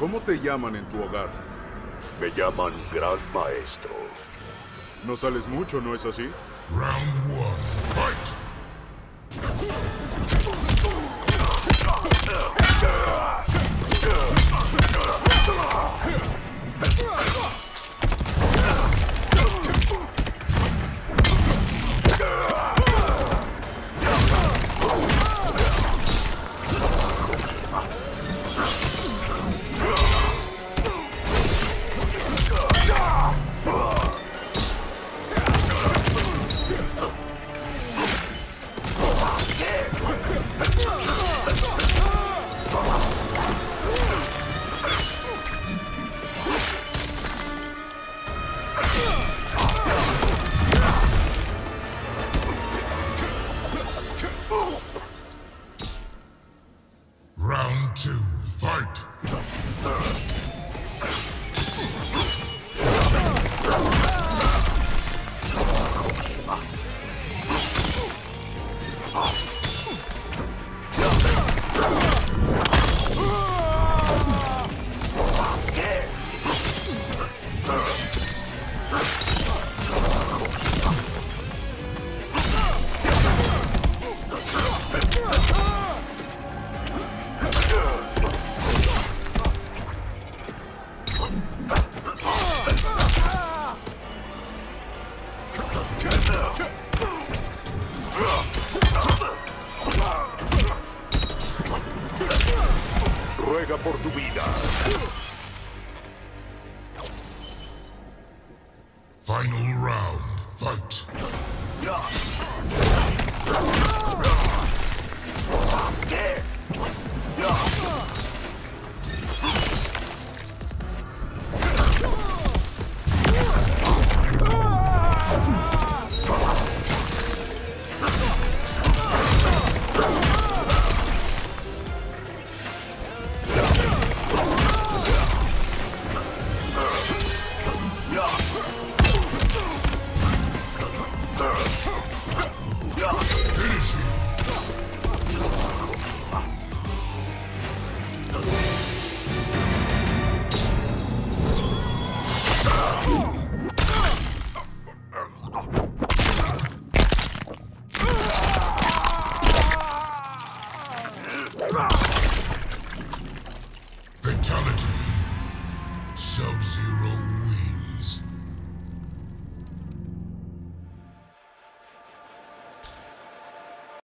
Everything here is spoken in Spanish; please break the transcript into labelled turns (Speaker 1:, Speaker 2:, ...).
Speaker 1: ¿Cómo te llaman en tu hogar?
Speaker 2: Me llaman Gran Maestro.
Speaker 1: No sales mucho, ¿no es así?
Speaker 3: Round one, fight! Round two, fight!
Speaker 2: Ruega por tu vida.
Speaker 3: Final round, fight! Finish him! Fatality. Sub-Zero wins.